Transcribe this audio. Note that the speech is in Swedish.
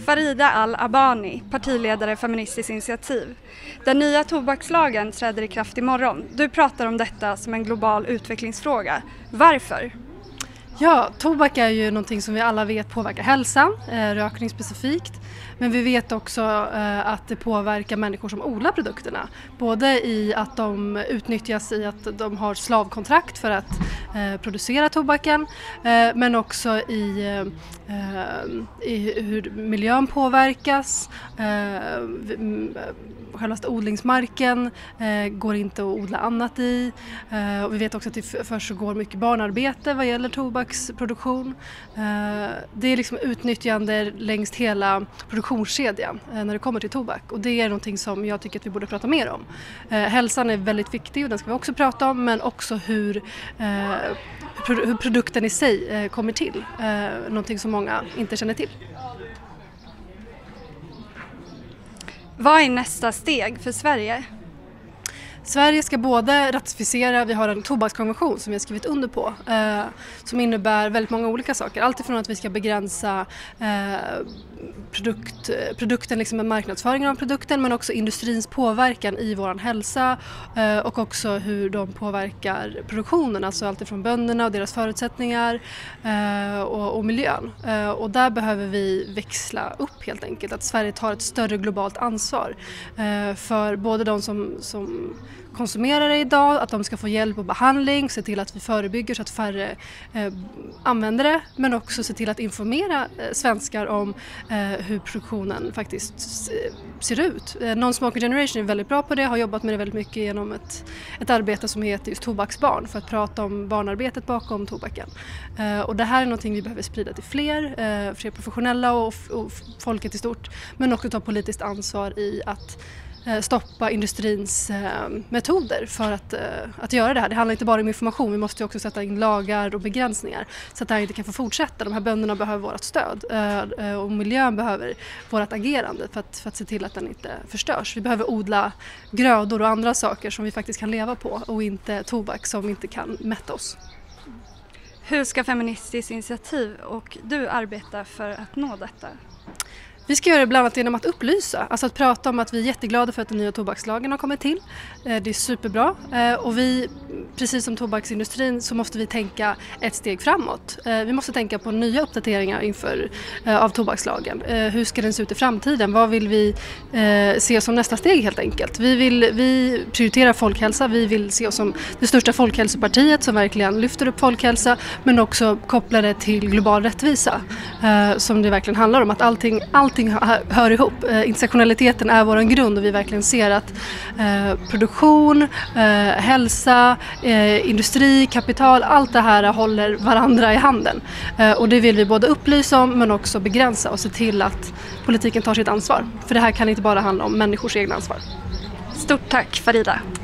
Farida Al-Abani, partiledare Feministiskt initiativ. Den nya tobakslagen träder i kraft imorgon. Du pratar om detta som en global utvecklingsfråga. Varför? Ja, tobak är ju någonting som vi alla vet påverkar hälsan, rökning specifikt. Men vi vet också att det påverkar människor som odlar produkterna. Både i att de utnyttjas i att de har slavkontrakt för att producera tobaken. Men också i hur miljön påverkas. Själva odlingsmarken går inte att odla annat i. Och vi vet också att det försiggår mycket barnarbete vad gäller tobaksproduktion. Det är liksom utnyttjande längs hela produktionskedjan när det kommer till tobak. Och det är någonting som jag tycker att vi borde prata mer om. Hälsan är väldigt viktig och den ska vi också prata om, men också hur produkten i sig kommer till. Någonting som många inte känner till. Vad är nästa steg för Sverige? Sverige ska både ratificera, vi har en tobakskonvention som vi har skrivit under på som innebär väldigt många olika saker. Allt ifrån att vi ska begränsa produkten, liksom med marknadsföringen av produkten, men också industrins påverkan i vår hälsa och också hur de påverkar produktionen, alltså allt ifrån bönderna och deras förutsättningar och miljön. Och där behöver vi växla upp helt enkelt, att Sverige tar ett större globalt ansvar för både de som konsumerar det idag, att de ska få hjälp och behandling, se till att vi förebygger så att färre använder det, men också se till att informera svenskar om hur produktionen faktiskt ser ut. Non-Smoker Generation är väldigt bra på det, har jobbat med det väldigt mycket genom ett arbete som heter just Tobaksbarn för att prata om barnarbetet bakom tobaken. Och det här är någonting vi behöver sprida till fler professionella och folket i stort, men också ta politiskt ansvar i att stoppa industrins metoder för att göra det här. Det handlar inte bara om information, vi måste också sätta in lagar och begränsningar så att det här inte kan få fortsätta. De här bönderna behöver vårt stöd och miljön behöver vårt agerande för att se till att den inte förstörs. Vi behöver odla grödor och andra saker som vi faktiskt kan leva på och inte tobak som inte kan mätta oss. Hur ska Feministiskt initiativ och du arbeta för att nå detta? Vi ska göra det bland annat genom att upplysa, alltså att prata om att vi är jätteglada för att den nya tobakslagen har kommit till. Det är superbra och vi, precis som tobaksindustrin, så måste vi tänka ett steg framåt. Vi måste tänka på nya uppdateringar av tobakslagen. Hur ska den se ut i framtiden? Vad vill vi se som nästa steg helt enkelt? Vi prioriterar folkhälsa, vi vill se oss som det största folkhälsopartiet som verkligen lyfter upp folkhälsa, men också kopplar det till global rättvisa som det verkligen handlar om, att allting hör ihop. Intersektionaliteten är vår grund och vi verkligen ser att produktion, hälsa, industri, kapital, allt det här håller varandra i handen. Och det vill vi både upplysa om men också begränsa och se till att politiken tar sitt ansvar. För det här kan inte bara handla om människors egna ansvar. Stort tack Farida.